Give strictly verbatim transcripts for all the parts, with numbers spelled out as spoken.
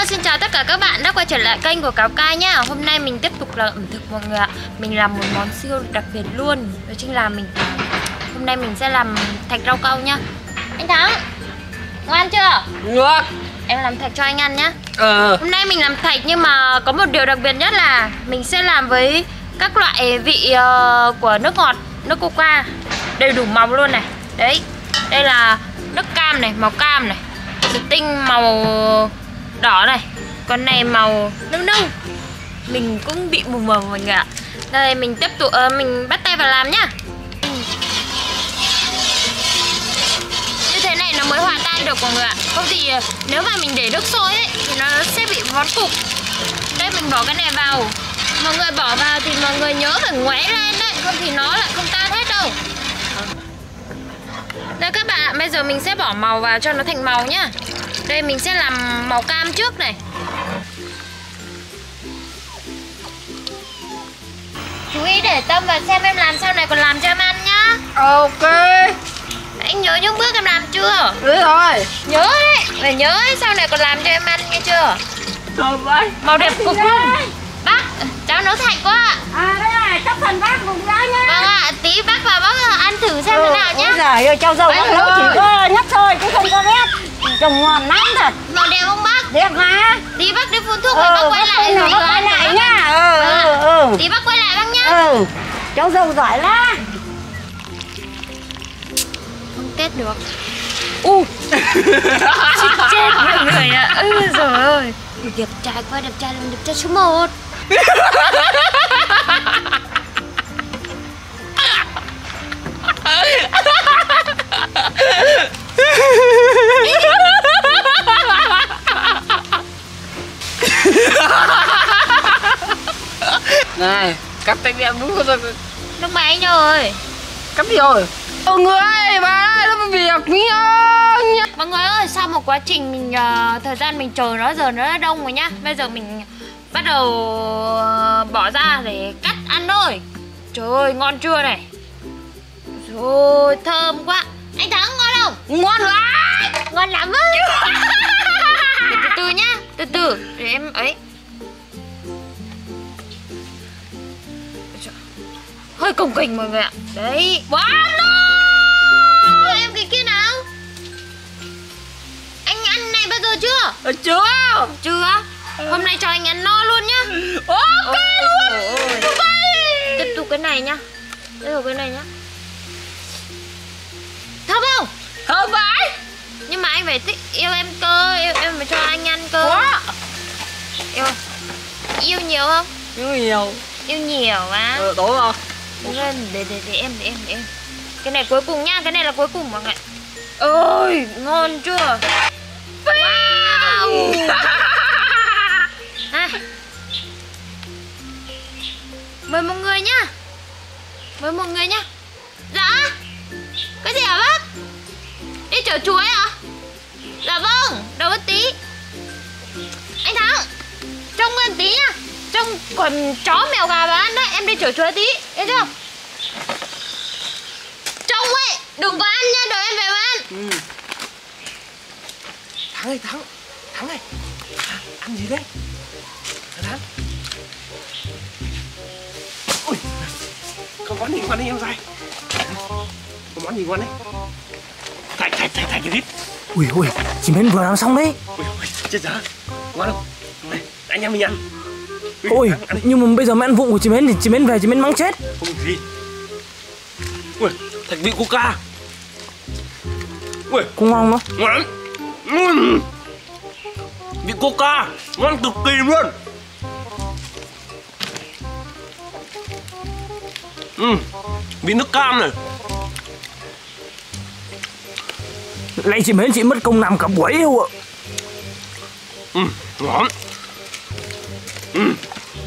Hello, xin chào tất cả các bạn đã quay trở lại kênh của Cáo Cai nhá. Hôm nay mình tiếp tục làm ẩm thực mọi người ạ. Mình làm một món siêu đặc biệt luôn. Đó chính là mình hôm nay mình sẽ làm thạch rau câu nhá. Anh Thắng, ngoan chưa? Được. Em làm thạch cho anh ăn nhá. Ờ. Hôm nay mình làm thạch nhưng mà có một điều đặc biệt nhất là mình sẽ làm với các loại vị uh, của nước ngọt, nước coca đầy đủ màu luôn này. Đấy, đây là nước cam này, màu cam này, tinh màu đỏ này, con này màu nâu nâu. Mình cũng bị mù mờ mọi người ạ. Đây mình tiếp tục uh, mình bắt tay vào làm nhá. Như thế này nó mới hòa tan được mọi người ạ. Không thì nếu mà mình để nước sôi ấy thì nó sẽ bị vón cục. Đây mình bỏ cái này vào. Mọi người bỏ vào thì mọi người nhớ phải ngoáy lên đấy, không thì nó lại không tan hết đâu. Đây các bạn, bây giờ mình sẽ bỏ màu vào cho nó thành màu nhá. Đây mình sẽ làm màu cam trước này. Chú ý để tâm và xem em làm sau này còn làm cho em ăn nhá. Ok. Anh nhớ những bước em làm chưa? Đấy rồi. Nhớ đấy, phải nhớ ấy, sau này còn làm cho em ăn nghe chưa? Rồi vậy. Màu đẹp cục luôn. Bác, cháu nấu thạch quá. À đây này, chắc phần bác cùng ra nhá. Vâng ạ, tí bác vào bác ăn thử xem ừ, thế nào nhá. Ôi giời ơi, cháu dâu bác nấu chỉ có nhấp thôi chứ không có rét. Trồng ngon lắm thật. Màu đẹp không bác? Đẹp mà. Tí bác đi phun thuốc Ừ, rồi bác quay bác lại rồi bác quay lại nhá. Ừ, Vâng ừ, ừ. Tí bác quay lại bác nhá. Ừ, cháu dâu giỏi lắm. Không kết được. U chết mọi người ạ. Ừ rồi ơi. Đẹp trai quá, đẹp trai làm đẹp trai số một. Này, cắt tay em đúng rồi. Lúc mà anh rồi. Cắt đi rồi. Mọi người ơi, bà ơi, nó việc nhá. Mọi người ơi, sau một quá trình mình uh, thời gian mình chờ nó giờ nó đã đông rồi nhá. Bây giờ mình bắt đầu uh, bỏ ra để cắt ăn thôi. Trời ơi, ngon chưa này. Rồi, thơm quá. Anh Thắng ngon không? Ngon lắm. Ngon lắm á. Từ, từ từ nhá, từ từ để em ấy. Hơi cồng kềnh mọi người ạ. Đấy. Wow, no. Em cái kia nào? Anh ăn này bao giờ chưa? Ờ, chưa. Chưa. Hôm nay cho anh ăn no luôn nhá. Ok luôn. Tiếp tục cái này nhá. Tiếp tục cái này nhá. Thơm không? Thơm vậy. Nhưng mà anh phải thích yêu em cơ, yêu, em phải cho anh ăn cơ. Quá. Yêu. Yêu nhiều không? Yêu nhiều. Yêu nhiều á. Ờ, đúng rồi. Để, để, để, để em, để em, để em. Cái này cuối cùng nhá, cái này là cuối cùng mọi người. Ôi, ngon chưa? Wow. À. Mời mọi người nhá. Mời mọi người nhá. Dạ. Cái gì hả bác? Đi chở chuối à? Dạ vâng, đâu có tí. Anh Thắng, trông lên tí nhá. Trông còn chó mèo gà vào ăn đấy. Em đi chở chuối tí, biết chưa? Trông ấy, đừng có ăn nha, đợi em về mà ăn. Ừ. Thắng ơi, Thắng. Thắng ơi. À, ăn gì đấy? Thắng. Ui. Có món gì ngon đấy em dai. Có món gì ngon đấy? Thạch, thạch, thạch, thạch cái đít. Ui ui, chị Mến vừa làm xong đấy. Ui ui, chết dở. Ngon không? Này, anh em mình ăn. Ui, Ôi, ăn, ăn nhưng mà bây giờ mẹ ăn vụng của chị Mến thì chị Mến về chị Mến mắng chết. không gì. Ui, thạch vị coca. Ui, Cũng ngon đó. ngon lắm. Uhm. Vị coca, ngon cực kỳ luôn. Uhm. Vị nước cam này. Lại chị Mến chị mất công làm cả buổi đâu ạ. Uhm, ngon. Uhm.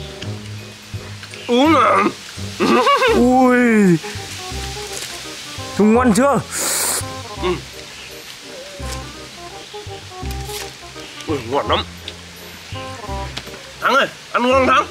Uống à. Ui, trông ngon chưa? Uhm. Ui, ngon lắm. Thắng ơi, ăn ngon Thắng.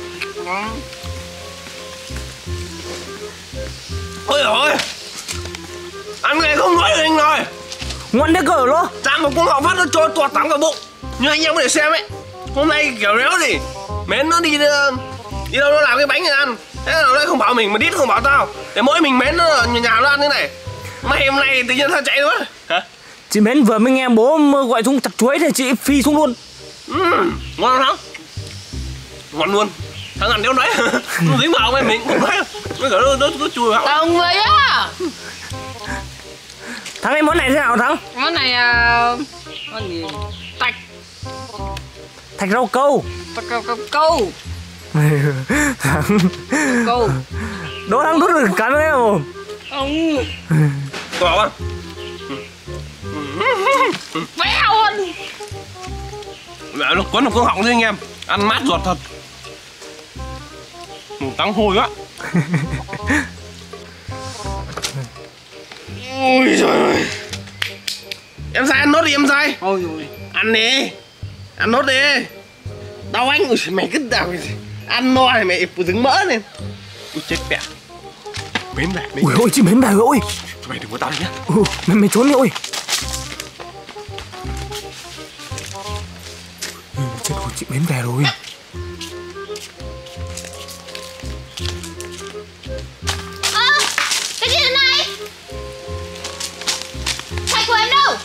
Ôi ôi, ăn này không nói được anh ơi. Ngon đấy cỡ luôn. Chạm vào cuống họng phát nó trôi toạt thẳng vào bụng. Nhưng anh em có thể xem ấy, Hôm nay kiểu réo gì? Mến nó đi đi đâu nó làm cái bánh này ăn. Thế là nó không bảo mình mà đít không bảo tao. Để mỗi mình Mến nó nhà nhà nó ăn thế này. Mày hôm nay tự nhiên sao chạy luôn? Hả? Chị Mến vừa mới nghe bố gọi xuống chặt chuối thì chị phi xuống luôn. Ừ, ngon không? Ngon luôn. Thằng ăn đéo đấy. Nó dính vào mình cũng nói. Nó kiểu nó nó chùi vào. Tao người á. Thắng ơi, món này thế nào Thắng? Món này uh, món gì? Tạch Thạch rau câu. Tạch câu câu câu Thắng câu. đố Thắng đút được cắn đấy không? Ông Tỏ không? béo anh. Mẹ nó quấn vào cuống họng thôi anh em. Ăn mát ruột thật. Mù tắng hôi quá. Ôi trời ơi. Em sai ăn nốt đi em sai. Ôi ôi. Ăn đi. Ăn nốt đi. Đau anh. Ui mày cứ đau gì. Ăn no này mày dính mỡ lên. Ui chết mẹ. Mến về. Ui ôi chị Mến về rồi ôi. Mày đừng có tao đi nhá. Ừ, mày, mày trốn đi ôi. Ừ, chết rồi chị Mến về rồi. Ơ, cái gì thế này? Thạch của em đâu?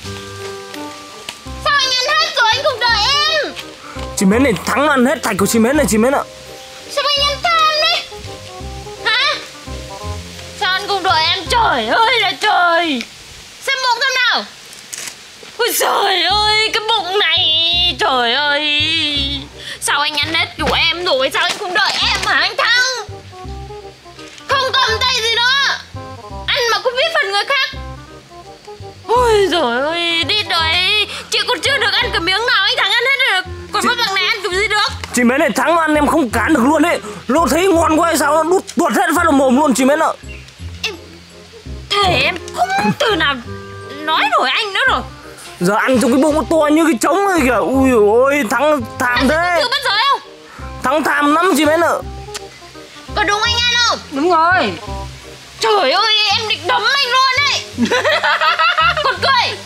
Sao anh ăn hết rồi anh không đợi em? Chị Mến này Thắng ăn hết thạch của chị Mến này chị Mến ạ. Sao anh ăn tham đấy? Hả? Sao anh không đợi em? Trời ơi là trời. Xem bụng xem nào. Ôi trời ơi, cái bụng này. Trời ơi. Sao anh ăn hết của em rồi? Sao anh không đợi em hả anh Thắng? Không cầm tay gì nữa. Ăn mà cũng biết phần người khác. Ôi trời ơi, đi đợi. Chị còn chưa được ăn cái miếng nào anh Thắng ăn hết được. Còn mất thằng này ăn kiểu gì được? Chị Mến này Thắng ăn em không cán được luôn đấy. Nó thấy ngon quá hay sao nó đút tuột hết phát vào mồm luôn chị Mến ạ. Em thể em không từ nào nói nổi anh nữa rồi. Giờ ăn trong cái bụng nó to như cái trống này kìa. Ui ôi Thắng tham Anh thế. chưa bắt giới không? Thắng tham lắm chị Mến ạ. Có đúng anh ăn không? Đúng rồi. Trời ơi em định đấm anh luôn đấy. Còn cười.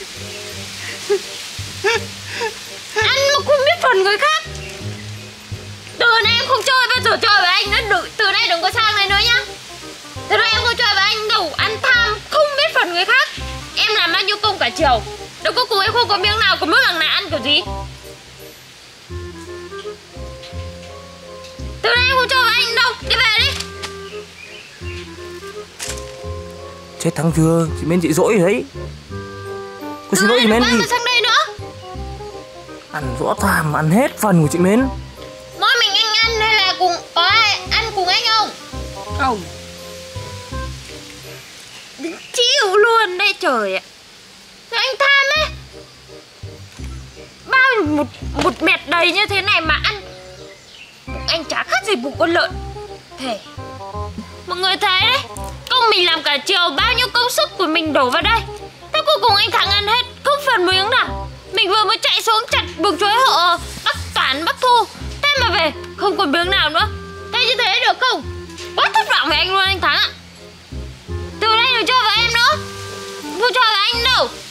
Ăn mà không biết phần người khác. Từ nay em không chơi bao giờ chơi với anh nữa. Đừng, từ nay đừng có sang này nữa nhá. Từ nay em không chơi với anh đâu. Ăn tham không biết phần người khác. Em làm bao nhiêu công cả chiều. Đâu có cùng em không có miếng nào. Có mỗi lần này ăn kiểu gì. Từ nay em không chơi với anh đâu. Đi về đi. Chết Thắng chưa? Chị Mến chị dỗi rồi đấy. Cô xin lỗi chị Mến đi. đi. Sang đây nữa. Ăn rõ tham, ăn hết phần của chị Mến. Mỗi mình anh ăn hay là cùng có ai ăn cùng anh không? Không. Chịu luôn đấy trời ạ. Anh tham ấy. Bao một một mẹt đầy như thế này mà ăn. Anh chả khác gì bụng con lợn. Thế mọi người thấy đấy. Công mình làm cả chiều, bao nhiêu công sức của mình đổ vào đây. Thế cuối cùng anh Thắng ăn hết không phần miếng nào. Mình vừa mới chạy xuống chặt bừng chuối hộ Bắc Toản Bắc Thu. Thế mà về không còn miếng nào nữa. Thế như thế được không? Quá thất vọng với anh luôn anh Thắng ạ. Từ đây đừng chơi với em nữa. Không chơi với anh đâu.